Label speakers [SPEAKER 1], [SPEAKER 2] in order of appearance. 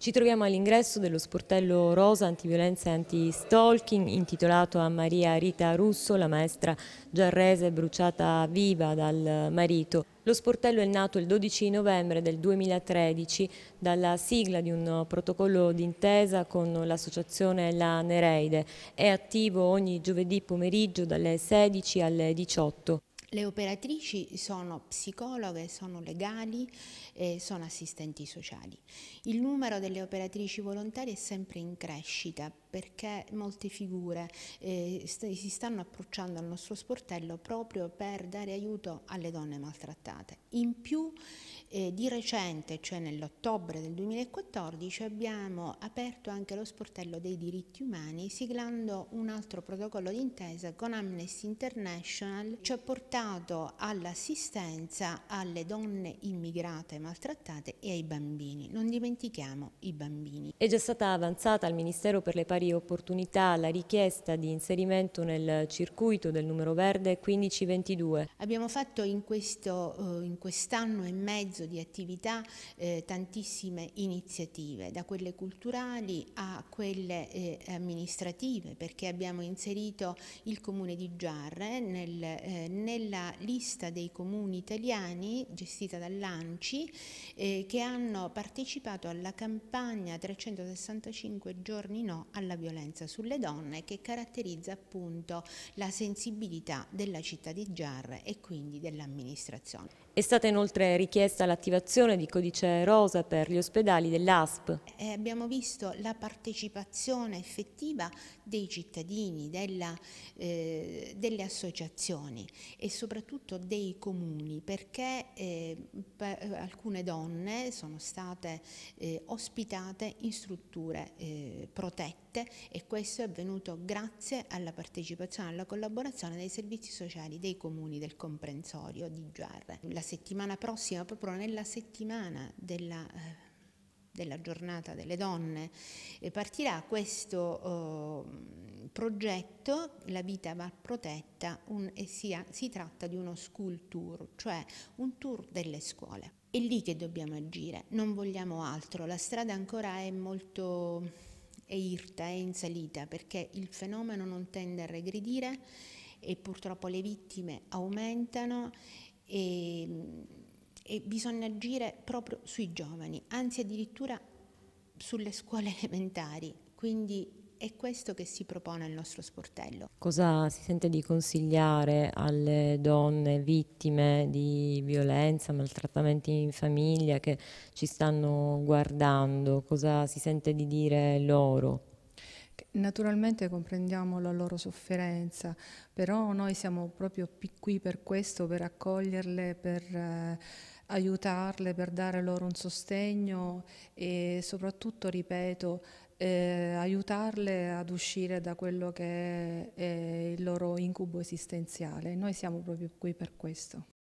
[SPEAKER 1] Ci troviamo all'ingresso dello sportello rosa antiviolenza e anti-stalking intitolato a Maria Rita Russo, la maestra giarrese bruciata viva dal marito. Lo sportello è nato il 12 novembre del 2013 dalla sigla di un protocollo d'intesa con l'associazione La Nereide. È attivo ogni giovedì pomeriggio dalle 16 alle 18.
[SPEAKER 2] Le operatrici sono psicologhe, sono legali e sono assistenti sociali. Il numero delle operatrici volontarie è sempre in crescita perché molte figure si stanno approcciando al nostro sportello proprio per dare aiuto alle donne maltrattate. In più, di recente, cioè nell'ottobre del 2014, abbiamo aperto anche lo sportello dei diritti umani siglando un altro protocollo d'intesa con Amnesty International, ci ha portato all'assistenza alle donne immigrate maltrattate e ai bambini. Non dimentichiamo i bambini.
[SPEAKER 1] È già stata avanzata al Ministero per le Pari Opportunità la richiesta di inserimento nel circuito del numero verde 1522.
[SPEAKER 2] Abbiamo fatto in quest'anno e mezzo di attività tantissime iniziative, da quelle culturali a quelle amministrative, perché abbiamo inserito il comune di Giarre nella lista dei comuni italiani gestita dall'ANCI che hanno partecipato alla campagna 365 giorni no alla violenza sulle donne, che caratterizza appunto la sensibilità della città di Giarre e quindi dell'amministrazione.
[SPEAKER 1] È stata inoltre richiesta l'attivazione di codice rosa per gli ospedali dell'ASP.
[SPEAKER 2] Abbiamo visto la partecipazione effettiva dei cittadini, delle associazioni e soprattutto dei comuni, perché alcune donne sono state ospitate in strutture protette, e questo è avvenuto grazie alla partecipazione e alla collaborazione dei servizi sociali dei comuni del comprensorio di Giarre. La settimana prossima, proprio nella settimana della giornata delle donne, partirà questo progetto La vita va protetta, si tratta di uno school tour, cioè un tour delle scuole. È lì che dobbiamo agire, non vogliamo altro. La strada ancora è molto irta, è in salita, perché il fenomeno non tende a regredire e purtroppo le vittime aumentano e bisogna agire proprio sui giovani, anzi addirittura sulle scuole elementari, quindi è questo che si propone il nostro sportello.
[SPEAKER 1] Cosa si sente di consigliare alle donne vittime di violenza, maltrattamenti in famiglia che ci stanno guardando? Cosa si sente di dire loro?
[SPEAKER 3] Naturalmente comprendiamo la loro sofferenza, però noi siamo proprio qui per questo, per accoglierle, per aiutarle, per dare loro un sostegno e soprattutto, ripeto, aiutarle ad uscire da quello che è il loro incubo esistenziale. Noi siamo proprio qui per questo.